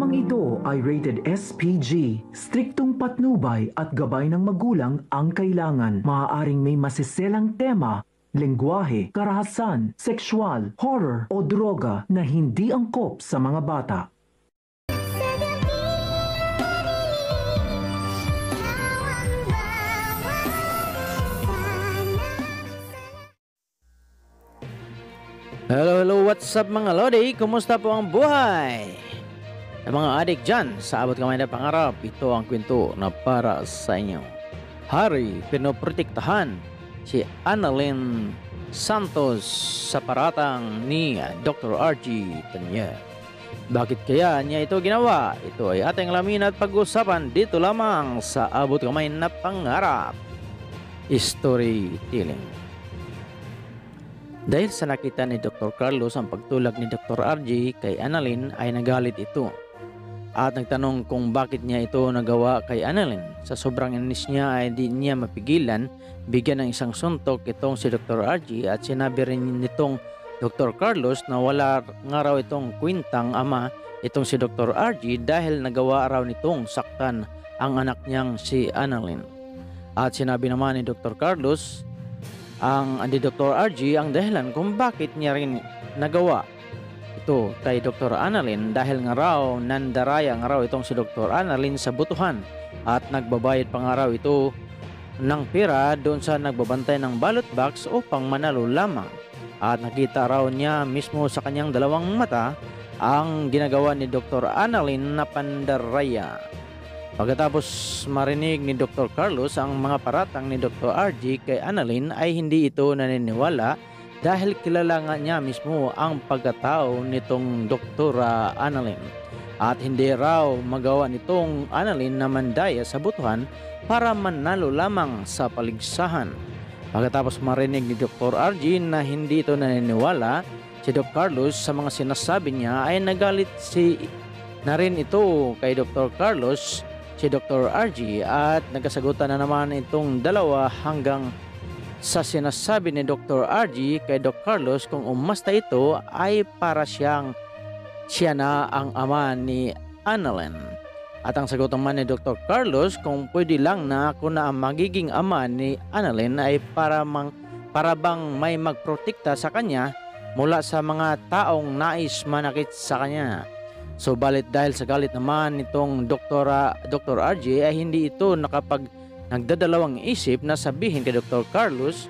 Programang ito ay rated SPG. Striktong patnubay at gabay ng magulang ang kailangan. Maaaring may masiselang tema, lengguwahe, karahasan, sexual, horror o droga na hindi angkop sa mga bata. Hello, what's up mga Lodi? Kumusta po ang buhay? Sa mga adik dyan, sa abot kamay na pangarap, ito ang kwento na para sa inyo. Hari, pinoprotektahan si Annalyn Santos sa paratang ni Dr. RG Tanya. Bakit kaya niya ito ginawa? Ito ay ating alamin at pag-usapan dito lamang sa abot kamay na pangarap. Storytelling. Dahil sa nakita ni Dr. Carlos ang pagtulak ni Dr. RG kay Annalyn ay nagalit ito at nagtanong kung bakit niya ito nagawa kay Annalyn. Sa sobrang inis niya ay di niya mapigilan bigyan ng isang suntok itong si Dr. RG at sinabi rin nitong Dr. Carlos na wala nga raw itong kwintang ama itong si Dr. RG dahil nagawa raw nitong saktan ang anak niyang si Annalyn. At sinabi naman ni Dr. Carlos ang Dr. RG ang dahilan kung bakit niya rin nagawa ito kay Dr. Annalyn dahil nga raw nandaraya nga raw itong si Dr. Annalyn sa butuhan at nagbabayad pa nga raw ito ng pera doon sa nagbabantay ng ballot box upang manalo lamang at nakita raw niya mismo sa kanyang dalawang mata ang ginagawa ni Dr. Annalyn na pandaraya. Pagkatapos marinig ni Dr. Carlos ang mga paratang ni Dr. RG kay Annalyn ay hindi ito naniniwala dahil kilala nga niya mismo ang pagkatao nitong Dr. Annalyn at hindi raw magawa nitong Annalyn na mandaya sa butuhan para manalo lamang sa paligsahan. Pagkatapos marinig ni Dr. RG na hindi ito naniniwala si Dr. Carlos sa mga sinasabi niya ay nagalit na rin ito kay Dr. Carlos si Dr. RG at nagkasagutan na naman itong dalawa hanggang sa sinasabi ni Dr. RG kay Dr. Carlos kung umasta ito ay para siya na ang ama ni Annalyn. At ang sagot naman ni Dr. Carlos kung pwede lang na ako na ang magiging ama ni Annalyn ay para bang may magprotekta sa kanya mula sa mga taong nais manakit sa kanya. So balit dahil sa galit naman nitong Dr. RJ ay hindi ito nagdadalawang isip na sabihin kay Dr. Carlos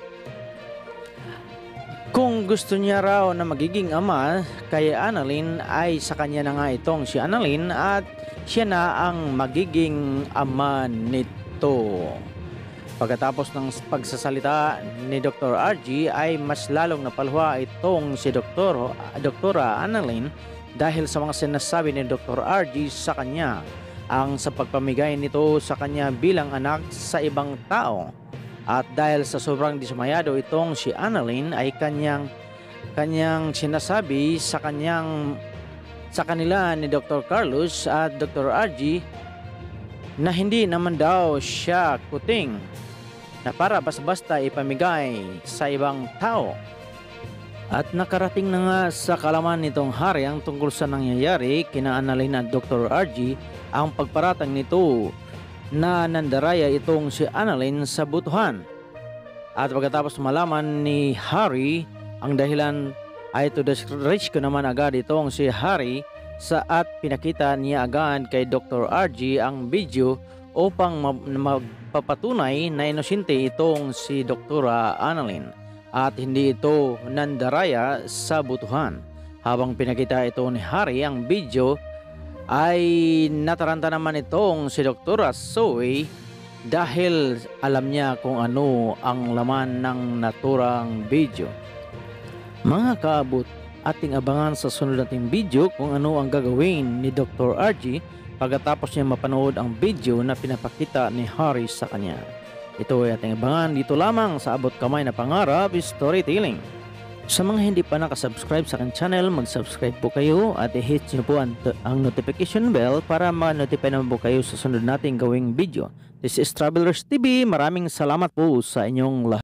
kung gusto niya raw na magiging ama kay Annalyn ay sa kanya na nga itong si Annalyn at siya na ang magiging ama nito. Pagkatapos ng pagsasalita ni Dr. RG ay mas lalong napaluha itong si Dr. Annalyn dahil sa mga sinasabi ni Dr. RG sa kanya ang sa pagpamigay nito sa kanya bilang anak sa ibang tao. At dahil sa sobrang dismayado itong si Annalyn ay kanyang sinasabi sa kanila ni Dr. Carlos at Dr. RG na hindi naman daw siya kuting na para basta-basta ipamigay sa ibang tao. At nakarating na nga sa kalaman nitong hari ang tungkol sa nangyayari kina Annalyn at Dr. RG ang pagparatang nito na nandaraya itong si Annalyn sa butuhan. At pagkatapos malaman ni Harry ang dahilan ay to the rescue naman agad itong si Harry at pinakita niya agad kay Dr. RG ang video upang magpapatunay na inosente itong si Dr. Annalyn at hindi ito nandaraya sa butuhan. Habang pinakita ito ni Harry ang video ay nataranta naman itong si Dr. Zoe dahil alam niya kung ano ang laman ng naturang video. Mga kaabot, ating abangan sa sunod nating video kung ano ang gagawin ni Dr. RG pagkatapos niya mapanood ang video na pinapakita ni Harry sa kanya. Ito ay ating abangan dito lamang sa Abot Kamay na Pangarap Storytelling. Sa mga hindi pa nakasubscribe sa aking channel, mag-subscribe po kayo at i-hit nyo po ang notification bell para ma-notify naman po kayo sa sunod nating gawing video. This is Travelers TV. Maraming salamat po sa inyong lahat.